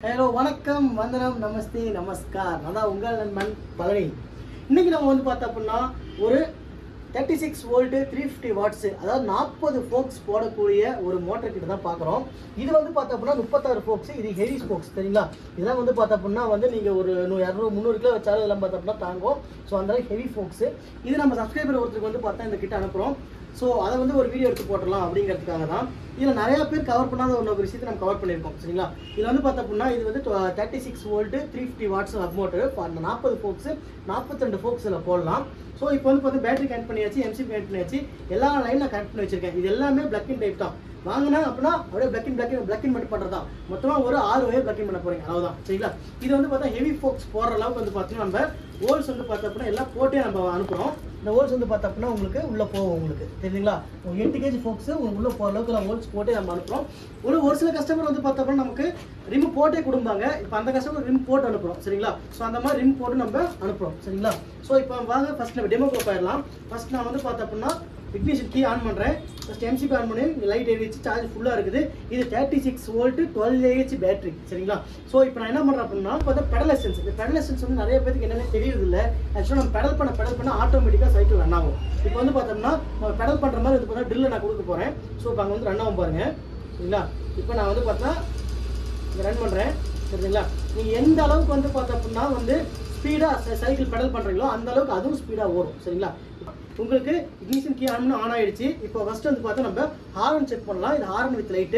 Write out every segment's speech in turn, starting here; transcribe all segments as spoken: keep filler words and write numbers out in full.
Hello வணக்கம் வந்தனம் நமஸ்தே நமஸ்கார். அதான் உங்கள் நண்பன் பழனி. இன்னைக்கு நம்ம வந்து பார்த்தோம் அப்படின்னா ஒரு thirty six volt three fifty watts அதாவது நாற்பது ஃபோக்ஸ் போடக்கூடிய ஒரு மோட்டர் கிட்ட தான் பார்க்குறோம். இது வந்து பார்த்தோம் அப்படின்னா முப்பத்தாறு ஃபோக்ஸ், இது ஹெவி ஸ்போக்ஸ் சரிங்களா. இதெல்லாம் வந்து பார்த்தோம் அப்படின்னா வந்து நீங்கள் ஒரு இரநூறு முந்நூறு கிலோ வச்சாலும் இதெல்லாம் பார்த்தோம் அப்படின்னா தாங்கும். ஸோ அந்த ஹெவி ஃபோக்ஸு இது நம்ம சப்ஸ்கிரைபர் ஒருத்தருக்கு வந்து பார்த்தா இந்த கிட்ட அனுப்புகிறோம். ஸோ அதை வந்து ஒரு வீடியோ எடுத்து போட்டுடலாம் அப்படிங்கிறதுக்காக தான். இதில் நிறையா பேர் கவர் பண்ணாத ஒரு விஷயத்தை நம்ம கவர் பண்ணியிருக்கோம் சரிங்களா. இதில் வந்து பார்த்தோம் அப்படின்னா இது வந்து thirty six volt three fifty watts hub motor. அந்த நாற்பது ஃபோக்ஸு நாற்பத்தி ரெண்டு ஃபோக்ஸ் இதில் போடலாம். ஸோ இப்போ வந்து பார்த்தா பேட்டரி கனெக்ட் பண்ணியாச்சு, எம்சி கனெக்ட் பண்ணியாச்சு, எல்லா லைன் நான் கனெக்ட் பண்ணி வச்சிருக்கேன். இது எல்லாமே பிளக் இன் டைப் தான். வாங்கினா அப்படின்னா அப்படியே plug in plug in plug in மட்டும் பண்ணுறது தான். மொத்தமாக ஒரு ஆறு வயர் பிளக் இன் பண்ண போகிறீங்க அவ்வளோதான் சரிங்களா. இது வந்து பார்த்தா ஹெவி ஃபோக்ஸ் போடுற அளவுக்கு வந்து பார்த்தீங்கன்னா நம்ம ஹோல்ஸ் வந்து பார்த்தோம் அப்படின்னா எல்லாம் போட்டே நம்ம அனுப்புகிறோம். இந்த ஹோல்ஸ் வந்து பார்த்தோம் அப்படின்னா உங்களுக்கு உள்ளே போகும் உங்களுக்கு தெரியுங்களா. எட்டு கேஜி ஃபோக்ஸ் உங்களுக்கு உள்ளே போகிற அளவுக்கு நம்ம ஹோல்ஸ் போட்டே நம்ம அனுப்புகிறோம். ஒரு ஒரு சில கஸ்டமர் வந்து பார்த்தோம் அப்படின்னா நமக்கு ரிம் போட்டே கொடுப்பாங்க. இப்போ அந்த கஸ்டமர் ரிம் போட்டு அனுப்புகிறோம் சரிங்களா. ஸோ அந்த மாதிரி ரிம் போட்டு நம்ம அனுப்புகிறோம் சரிங்களா. ஸோ இப்போ வாங்க ஃபஸ்ட் நம்ம டெமோ போயிடலாம். ஃபஸ்ட் நான் வந்து பார்த்தோம் அப்படின்னா இக்னிஷன் கீ ஆன் பண்ணுறேன். ஃபஸ்ட் எம்சிபி ஆன் பண்ணி லைட் எரிச்சு சார்ஜ் ஃபுல்லாக இருக்குது. இது thirty six volt twelve AH battery சரிங்களா. ஸோ இப்போ நான் என்ன பண்ணுறேன் அப்படின்னா இப்போ பெடல் எசன்ஸ் இந்த பெடல் எசன்ஸ் வந்து நிறைய பேருக்கு என்னென்ன தெரியுது இல்லை. ஆக்சுவலாக நம்ம பெடல் பண்ண பெடல் பண்ண ஆட்டோமேட்டிக்காக சைக்கிள் ரன் ஆகும். இப்போ வந்து பார்த்தோம்னா நம்ம பெடல் பண்ணுற மாதிரி வந்து பார்த்தா ட்ரில்லை நான் கொடுக்க போகிறேன். ஸோ இப்போ அங்கே வந்து ரன் ஆகும் பாருங்கள் சரிங்களா. இப்போ நான் வந்து பார்த்தா இங்கே ரன் பண்ணுறேன் சரிங்களா. நீங்கள் எந்த அளவுக்கு வந்து பார்த்தோம் அப்படின்னா வந்து ஸ்பீடாக சைக்கிள் பெடல் பண்ணுறீங்களோ அந்த அளவுக்கு அதுவும் ஸ்பீடாக ஓடும் சரிங்களா. உங்களுக்கு இக்னிஷன் கீ ஆன் ஆன் ஆயிடுச்சு. இப்போ ஃபர்ஸ்ட் வந்து பார்த்தா நம்ம ஹாரன் செக் பண்ணலாம். இது ஹாரன் வித் லைட்டு,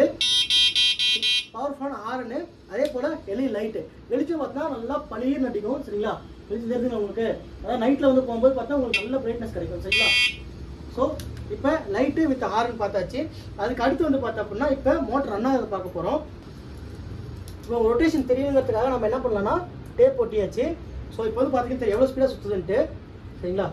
பவர்ஃபுல்லான ஹாரனு, அதே போல் எல்இடி லைட்டு. வெளிச்சம் பார்த்தா நல்லா பளிர் நடிக்கும் சரிங்களா. வெளிச்சம் தெரிஞ்சுங்க உங்களுக்கு. அதாவது நைட்டில் வந்து போகும்போது பார்த்தா உங்களுக்கு நல்ல பிரைட்னஸ் கிடைக்கும் சரிங்களா. ஸோ இப்போ லைட்டு வித் ஹாரன் பார்த்தாச்சு. அதுக்கு அடுத்து வந்து பார்த்தா அப்படின்னா இப்போ மோட்டர் ரன் ஆகுது பார்க்க போகிறோம். இப்போ ரொட்டேஷன் தெரியுங்கிறதுக்காக நம்ம என்ன பண்ணலாம்னா டேப் ஒட்டியாச்சு. ஸோ இப்போ வந்து பார்த்தீங்கன்னா எவ்வளோ ஸ்பீடாக சுற்றுதுன்ட்டு சரிங்களா.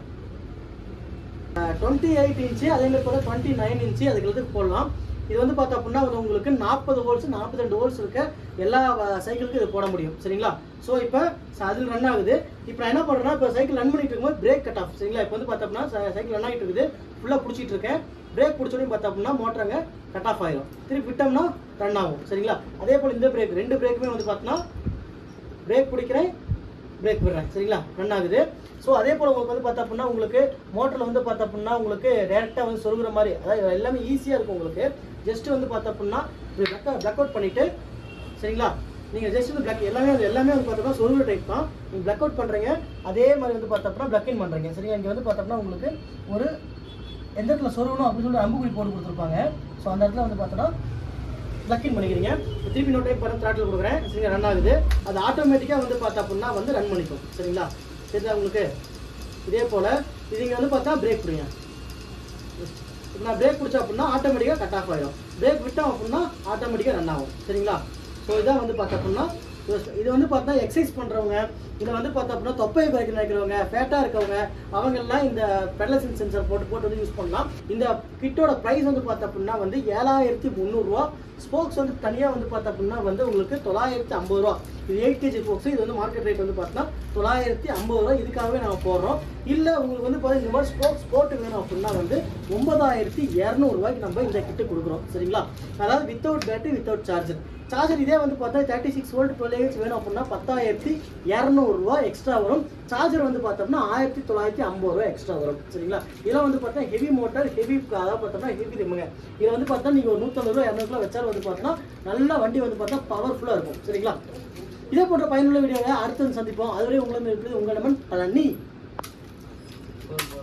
டுவெண்ட்டி எயிட் இன்ச்சு அதே மாதிரி போல டுவெண்ட்டி நைன் இன்ச்சு அதுக்கு போடலாம். இது வந்து பார்த்தோம் அப்படின்னா உங்களுக்கு நாற்பது வோல்ட்ஸ் நாற்பத்தி ரெண்டு வோல்ட்ஸ் இருக்க எல்லா சைக்கிளுக்கும் இது போட முடியும் சரிங்களா. ஸோ இப்போ அதில் ரன் ஆகுது. இப்போ நான் என்ன பண்ணுறேன்னா இப்போ சைக்கிள் ரன் பண்ணிட்டு இருக்கும்போது பிரேக் கட் ஆஃப் சரிங்களா. இப்போ வந்து பார்த்தோம்னா சைக்கிள் ரன் ஆகிட்டு இருக்குது, ஃபுல்லாக பிடிச்சிட்டு இருக்கேன். பிரேக் பிடிச்சோடனே பார்த்தோம் அப்படின்னா மோட்டருங்க கட் ஆஃப் ஆகிடும். திருப்பி விட்டோம்னா ரன் ஆகும் சரிங்களா. அதே போல் இந்த பிரேக் ரெண்டு பிரேக்குமே வந்து பார்த்தோன்னா பிரேக் பிடிக்கிறேன், பிரேக் விடுறேன் சரிங்களா, ரன் ஆகுது. ஸோ அதே போல் உங்களுக்கு வந்து பார்த்தா அப்படின்னா உங்களுக்கு மோட்டரில் வந்து பார்த்தா அப்படின்னா உங்களுக்கு டேரெக்டாக வந்து சொருகிற மாதிரி அதாவது எல்லாமே ஈஸியாக இருக்கும் உங்களுக்கு. ஜஸ்ட் வந்து பார்த்தா அப்படின்னா பிளக் பிளக் அவுட் பண்ணிவிட்டு சரிங்களா. நீங்கள் ஜஸ்ட் வந்து பிளக் எல்லாமே வந்து எல்லாமே வந்து பார்த்தோம்னா சொருகிற டைப் தான். நீங்கள் பிளக் அவுட் பண்ணுறீங்க, அதே மாதிரி வந்து பார்த்தா அப்படின்னா பிளக் இன் பண்ணுறீங்க சரிங்களா. இங்கே வந்து பார்த்தோம்னா உங்களுக்கு ஒரு எந்த இடத்துல சொருகணும் அப்படின்னு சொல்லி அம்புக்குறி போட்டு கொடுத்துருப்பாங்க. ஸோ அந்த இடத்துல வந்து பார்த்தோன்னா பிளக் இன் பண்ணிக்கிறீங்க. திருப்பி இன்னொரு டைப் பண்ண த்ராட்டில் கொடுக்குறேன் சரிங்களா. ரன் ஆகுது. அது ஆட்டோமேட்டிக்காக வந்து பார்த்தா அப்படின்னா வந்து ரன் பண்ணிக்கும் சரிங்களா. சரிங்களா உங்களுக்கு. இதே போல் இது இங்கே வந்து பார்த்தா பிரேக் பிடிங்க. இப்போ நான் பிரேக் பிடிச்சா அப்படின்னா ஆட்டோமேட்டிக்காக கட் ஆஃப் ஆகிடும். பிரேக் விட்டோம் அப்படின்னா ஆட்டோமேட்டிக்காக ரன் ஆகும் சரிங்களா. ஸோ இதான் வந்து பார்த்தா அப்படின்னா இது வந்து பார்த்தா எக்ஸசைஸ் பண்ணுறவங்க, இதை வந்து பார்த்தா அப்படின்னா தொப்பையை குறைக்க நினைக்கிறவங்க, ஃபேட்டாக இருக்கவங்க அவங்கெல்லாம் இந்த பெடல் சென்சர் போட்டு போட்டு வந்து யூஸ் பண்ணலாம். இந்த கிட்டோட ப்ரைஸ் வந்து பார்த்தா அப்படின்னா வந்து ஏழாயிரத்தி முந்நூறுரூவா. ஸ்போக்ஸ் வந்து தனியாக வந்து பார்த்தா அப்படின்னா வந்து உங்களுக்கு தொள்ளாயிரத்தி ஐம்பது ரூபா. இது எயிட் கேஜி ஸ்போக்ஸ். இது வந்து மார்க்கெட் ரேட் வந்து பார்த்தீங்கன்னா தொள்ளாயிரத்தி ஐம்பது ரூபா. இதுக்காகவே நாங்கள் போடுறோம். இல்லை உங்களுக்கு வந்து பார்த்தீங்கன்னா இந்த மாதிரி ஸ்போக்ஸ் போட்டு வேணும் அப்படின்னா வந்து ஒன்பதாயிரத்தி இரநூறுவாய்க்கு நம்ம இந்த கிட்டு கொடுக்குறோம் சரிங்களா. அதாவது without battery without charger. Charger இதே வந்து பார்த்தா thirty six volt twelve AH வேணும் அப்படின்னா பத்தாயிரத்தி இரநூறுவா எக்ஸ்ட்ரா வரும். சார்ஜர் வந்து பார்த்தோம்னா ஆயிரத்தி தொள்ளாயிரத்தி ஐம்பது ரூபா எக்ஸ்ட்ரா வரும் சரிங்களா. இதெல்லாம் வந்து பார்த்தா ஹெவி மோட்டர் ஹெவி அதாவது பார்த்தோம்னா ஹெவி ரிமுங்க. இதில் வந்து பார்த்தா நீங்கள் ஒரு நூற்றம்பது ரூபா இரநூறுவா வச்சாலும் வந்து பார்த்தோன்னா நல்லா வண்டி வந்து பார்த்தா பவர்ஃபுல்லாக இருக்கும் சரிங்களா. இதே போன்ற பயனுள்ள வீடியோவை அடுத்து சந்திப்போம். அதுவரை உங்களை உங்கள் நண்பன் பழனி.